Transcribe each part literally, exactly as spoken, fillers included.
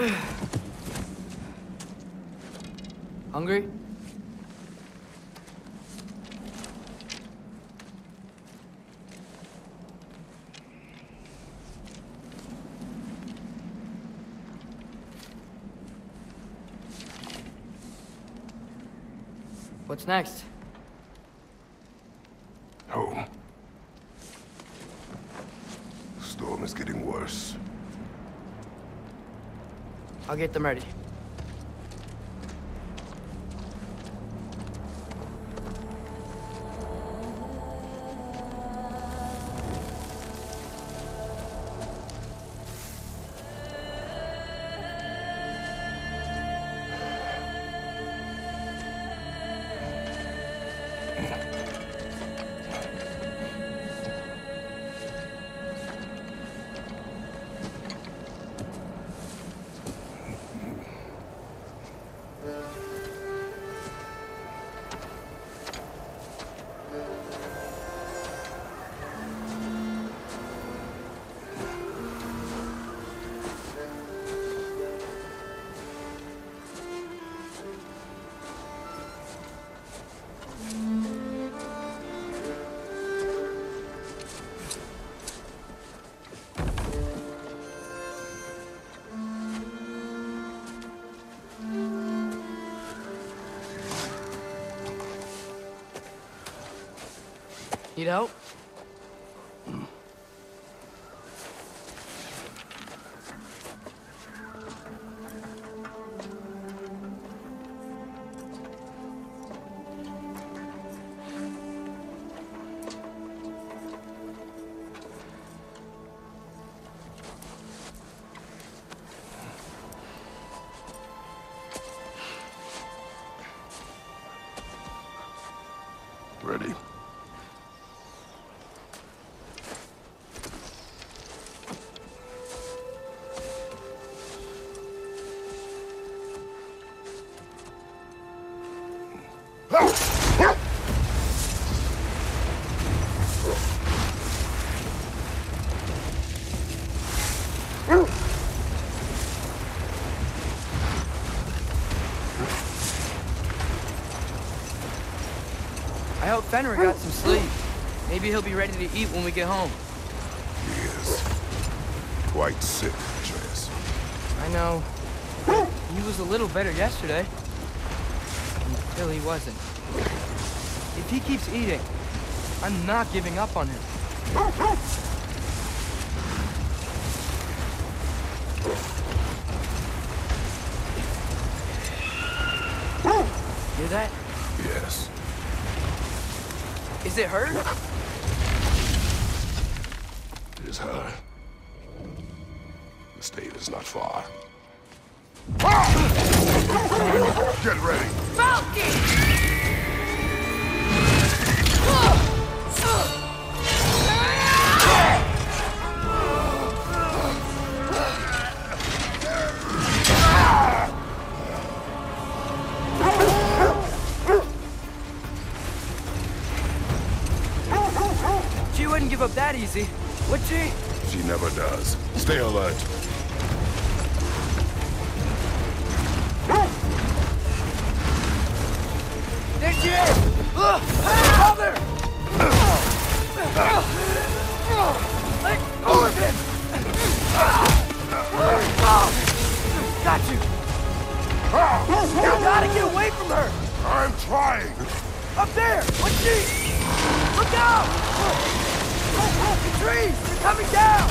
Hungry? What's next? Home. The storm is getting worse. I'll get them ready. Need help? Ready? I hope Fenrir got some sleep. Maybe he'll be ready to eat when we get home. He is quite sick, Atreus. I know. He was a little better yesterday. Until he wasn't. If he keeps eating, I'm not giving up on him. Hear that? Yes. Is it her? It is her. The state is not far. Get ready! She wouldn't give up that easy, would she? She never does. Stay alert. There she is! Look! Father! Let go of him! Got you! You gotta get away from her! I'm trying! Up there! What's she? Look out! The trees! They're coming down!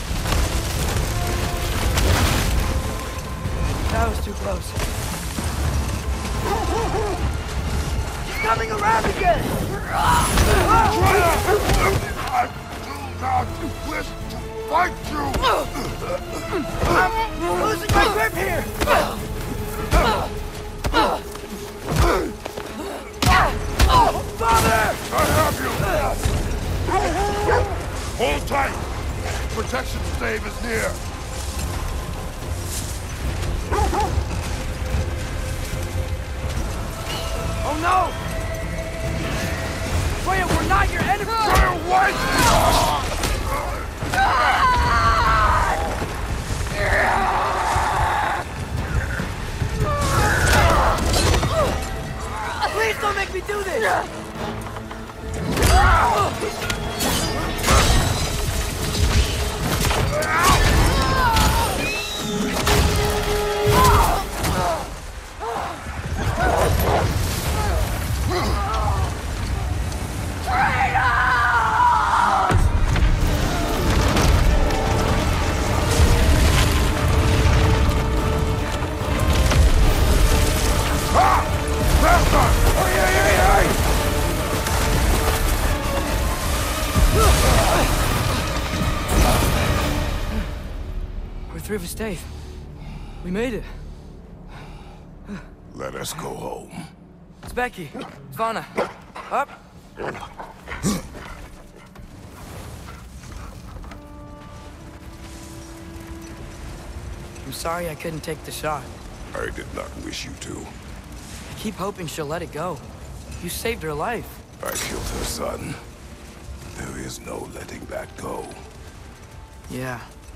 That was too close. She's coming around again! I do not wish to fight you! I'm losing my grip here! Father! I have you! Hold tight! Protection stave is near! Oh no! Freya, we're not your enemy! Freya, wait! Don't make me do this! We're through the state. We made it. Let us go home. It's Becky. It's Vanna. Up. I'm sorry I couldn't take the shot. I did not wish you to. I keep hoping she'll let it go. You saved her life. I killed her son. There is no letting that go. Yeah.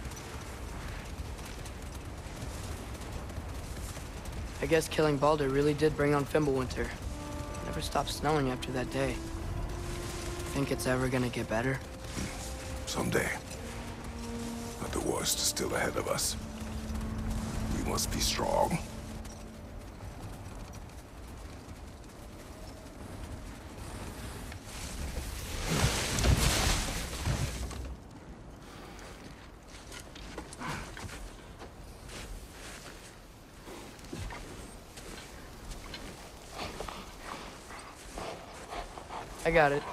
I guess killing Baldur really did bring on Fimbulwinter. It never stopped snowing after that day. Think it's ever gonna get better? Someday. But the worst is still ahead of us. We must be strong. I got it.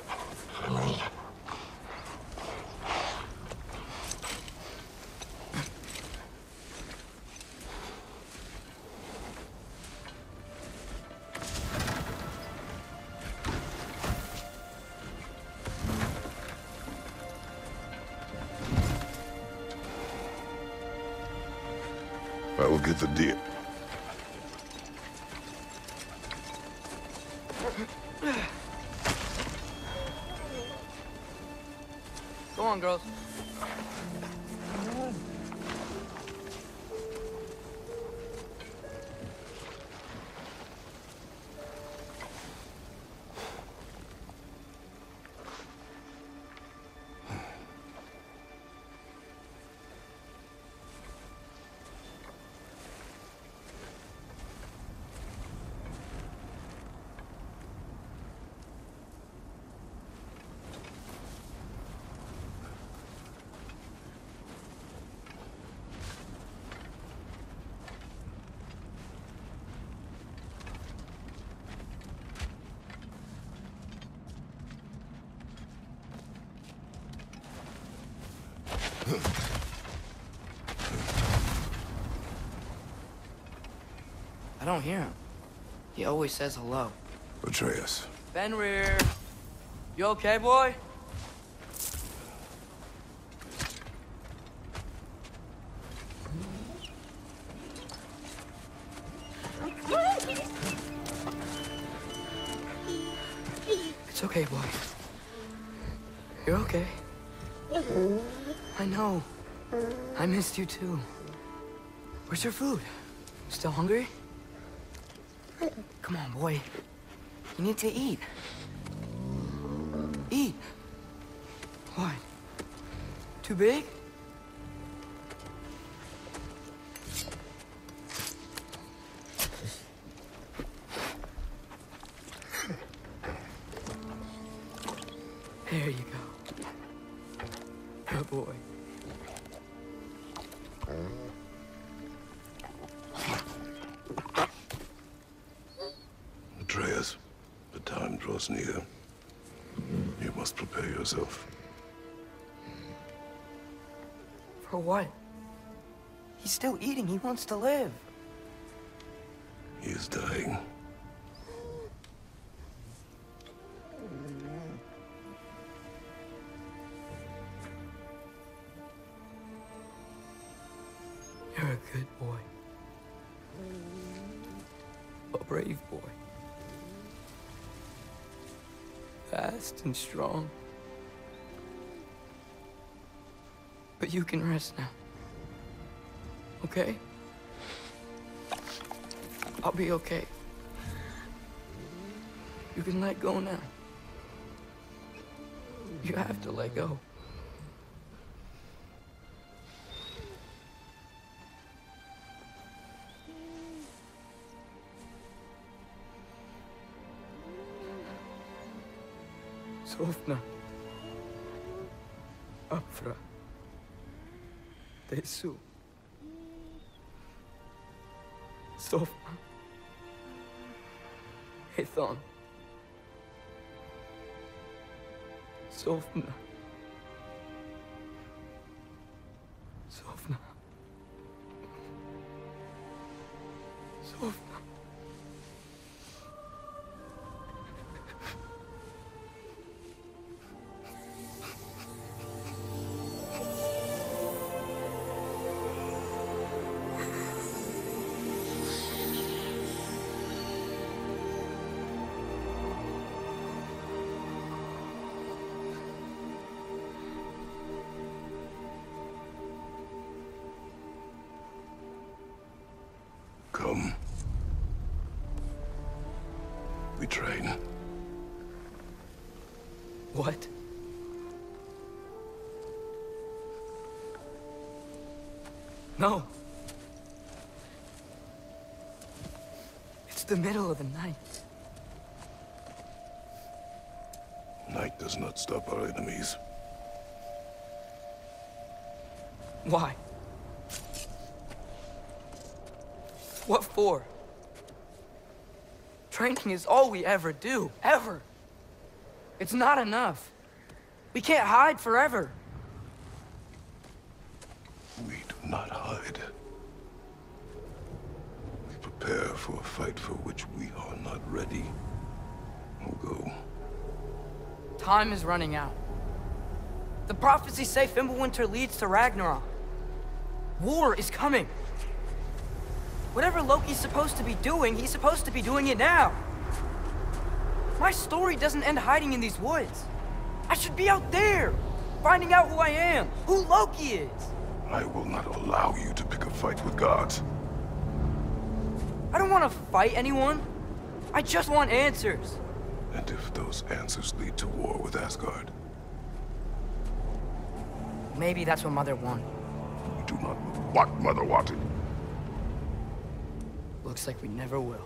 I will get the deer. Go on, girls. I don't hear him. He always says hello. Atreus. Fenrir. You okay, boy? It's okay, boy. You're okay. I know. I missed you too. Where's your food? Still hungry? Come on, boy. You need to eat. Eat. What? Too big? There you go. Good boy. Atreus, the time draws near. You must prepare yourself. For what? He's still eating. He wants to live. He is dying. You're a good boy. A brave boy. Fast and strong. But you can rest now. Okay? I'll be okay. You can let go now. You have to let go. Sofna. Afra. Tesu. Sofna. Ethon. Sofna. Sofna. Sofna. Come. We train. What? No. It's the middle of the night. Night does not stop our enemies. Why? What for? Training is all we ever do, ever. It's not enough. We can't hide forever. We do not hide. We prepare for a fight for which we are not ready. We'll go. Time is running out. The prophecies say Fimbulwinter leads to Ragnarok. War is coming. Whatever Loki's supposed to be doing, he's supposed to be doing it now. My story doesn't end hiding in these woods. I should be out there, finding out who I am, who Loki is. I will not allow you to pick a fight with gods. I don't want to fight anyone. I just want answers. And if those answers lead to war with Asgard? Maybe that's what Mother wanted. We do not know what Mother wanted. Looks like we never will.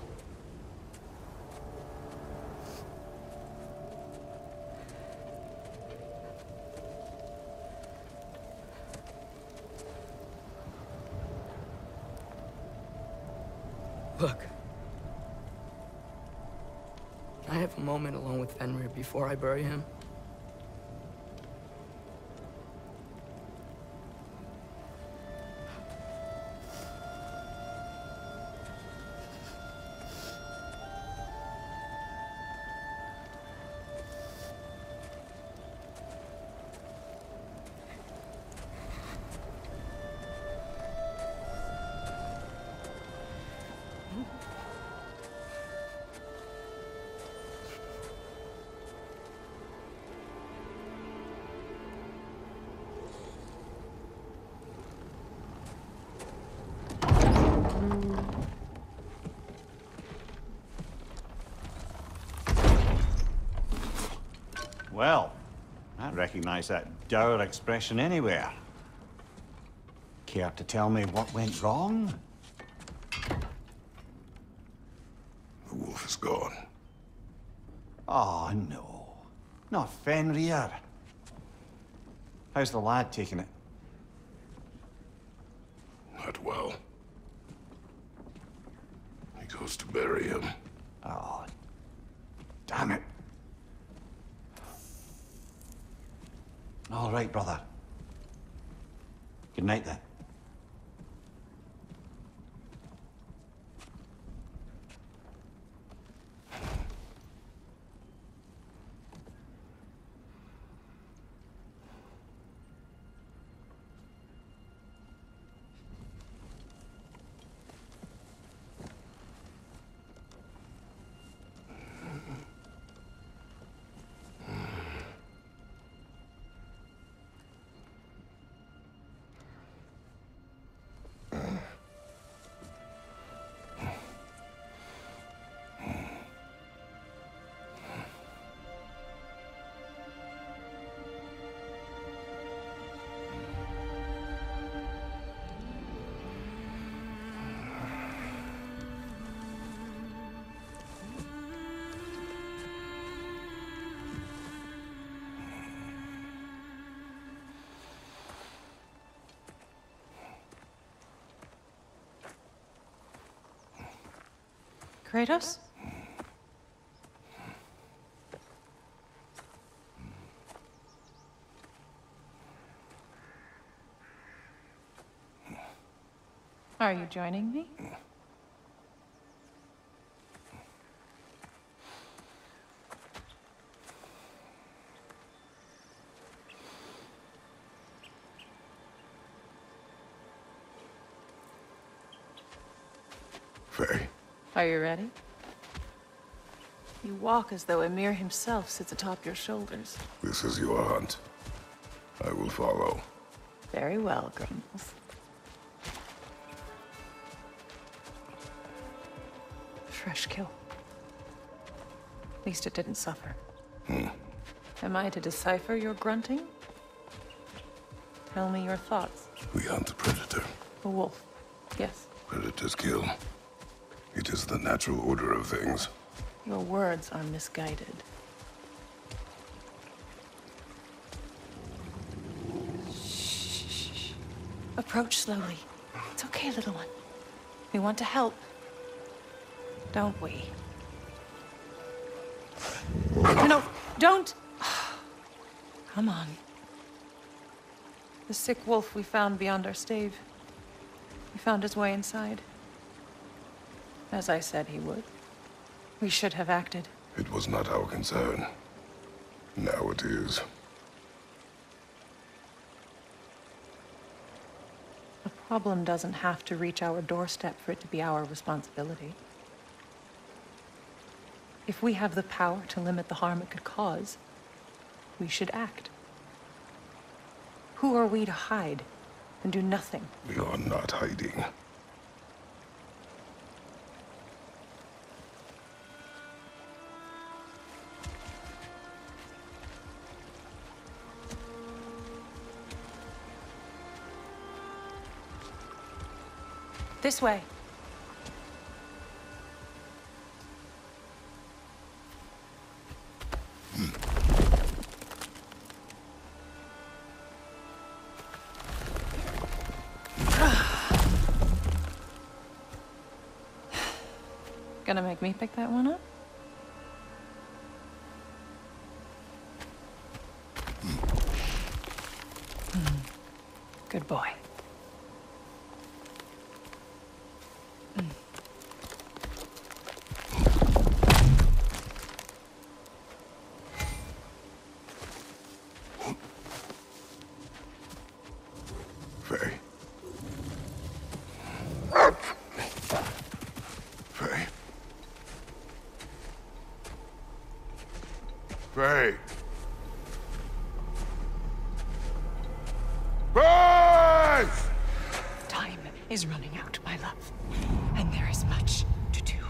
Look. Can I have a moment alone with Fenrir before I bury him? Well, I recognize that dour expression anywhere. Care to tell me what went wrong? The wolf is gone. Oh, no. Not Fenrir. How's the lad taking it? Not well. He goes to bury him. Oh, damn it. All right, brother. Good night, then. Kratos? Are you joining me? Faye. Are you ready? You walk as though Emir himself sits atop your shoulders. This is your hunt. I will follow. Very well, Grumbles. Fresh kill. At least it didn't suffer. Hmm. Am I to decipher your grunting? Tell me your thoughts. We hunt a predator. A wolf. Yes. Predators kill. It is the natural order of things. Your words are misguided. Shh. Approach slowly. It's okay, little one. We want to help. Don't we? No, no, don't! Come on. The sick wolf we found beyond our stave. He found his way inside. As I said he would. We should have acted. It was not our concern. Now it is. The problem doesn't have to reach our doorstep for it to be our responsibility. If we have the power to limit the harm it could cause, we should act. Who are we to hide and do nothing? We are not hiding. This way. Gonna make me pick that one up? Hmm. Good boy. Faye. Faye. Faye. Faye! Time is running out, my love. And there is much to do.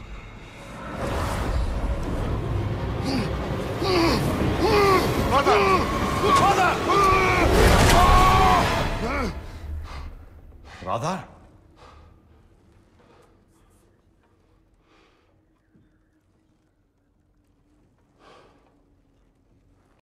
Mother! Mother! Brother?